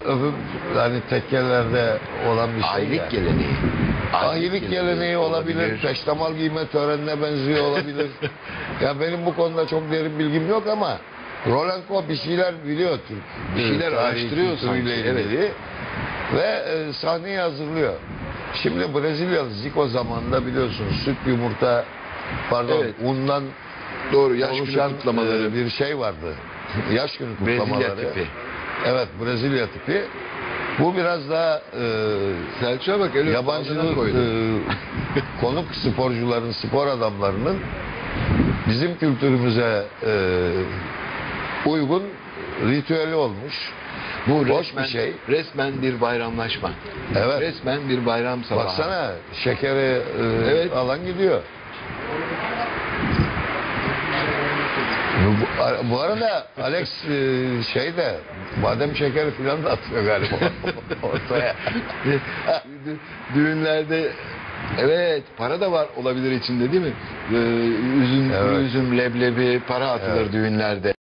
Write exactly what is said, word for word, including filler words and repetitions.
öpüp hani tekkelerde olan bir şey. Aylık yani. geleneği. Ahilik geleneği olabilir, olabilir. Peştemal giyme törenine benziyor olabilir. Ya benim bu konuda çok derin bilgim yok ama Rolenko bir şeyler biliyor Türk. Bir şeyler araştırıyor sanki. Evet. Ve e, sahneyi hazırlıyor. Şimdi Brezilyalı Zico zamanında biliyorsunuz süt yumurta pardon evet. undan doğru yaş günü kutlamaları e, bir şey vardı. Yaş günü kutlamaları. Brezilya tipi. Evet, Brezilya tipi. Bu biraz daha e, Selçuk'a bak öyle yabancılık e, konuk sporcuların, spor adamlarının bizim kültürümüze e, uygun ritüeli olmuş. Bu hoş resmen, bir şey. Resmen bir bayramlaşma. Evet. Resmen bir bayram sabahı. Baksana şekeri e, evet. alan gidiyor. Bu, bu arada Alex e, şey de badem şekeri falan da atıyor galiba ortaya. Düğünlerde evet para da var olabilir içinde değil mi? Ee, üzüm, evet. üzüm, leblebi para atılır evet. düğünlerde.